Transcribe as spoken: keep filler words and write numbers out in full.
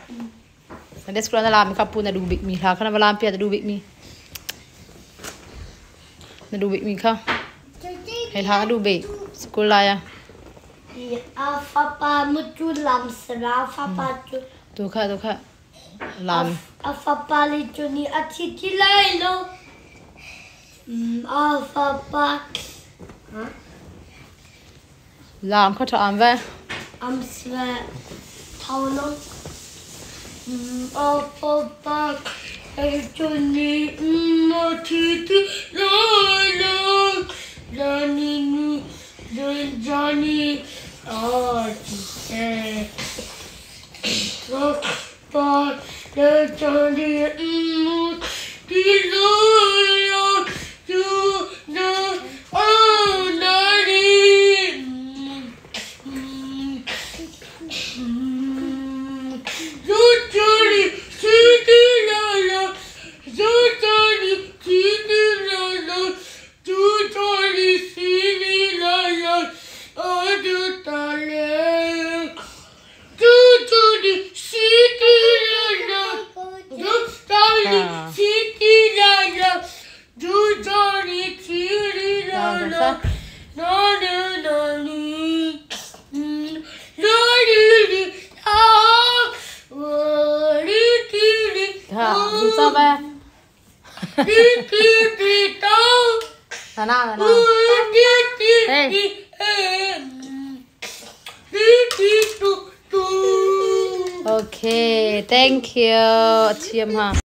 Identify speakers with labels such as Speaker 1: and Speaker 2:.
Speaker 1: Nanti sekolah dalam kapun ada dubik mi lah. Karena malam pi ada dubik mi. Ada dubik mi kah? Hei lah dubik sekolah ya.
Speaker 2: Apa pa mutu lam serah apa tu?
Speaker 1: Tu kah tu kah lam.
Speaker 2: Apa pa itu ni aci lai lo. Apa pa?
Speaker 1: Lam kau tak ambil?
Speaker 2: Am sve tahu lo. Apa pa itu ni aci lai lo. Jani ni Jani oh eh apa Jani Diloyo tu na oh nani Jani sini lala Jani sini lala Jani sini lala aduh talek Jani sini lala Jani sini lala Jani sini lala nani nani nani ah wali kiri
Speaker 1: Ha, susah bah.
Speaker 2: kiri tahu
Speaker 1: Sana, sana. Hey. Okay, thank you. Chiêm ha.